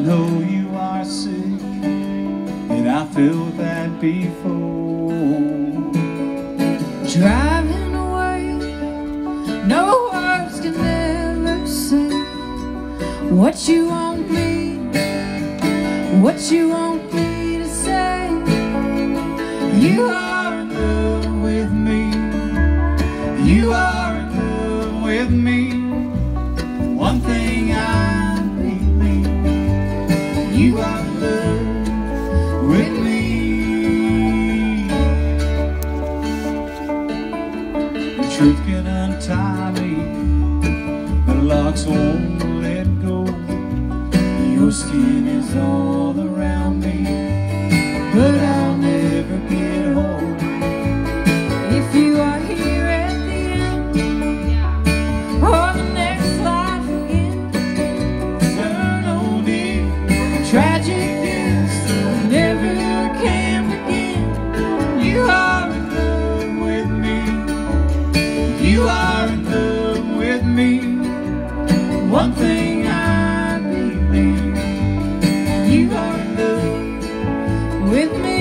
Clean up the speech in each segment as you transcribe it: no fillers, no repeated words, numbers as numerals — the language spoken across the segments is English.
know you are sick, and I felt that before. Driving away, no words can ever say what you want me, what you want me to say. You are in love with me, you are in love with me. One thing I believe, you are in love with me. The truth can untie me, the locks won't let go. Your skin is all around me, but I'll never get home. If you are here at the end, or the next life again, Turn on in, tragic is never can begin. you are in love with me, you are in love with me. One thing I believe, you are in love With me.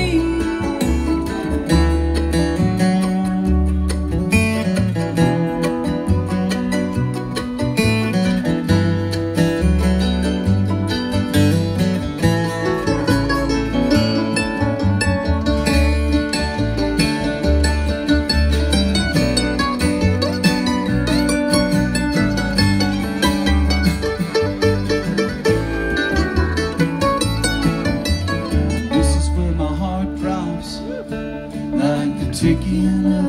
This is where my heart drops, like the ticking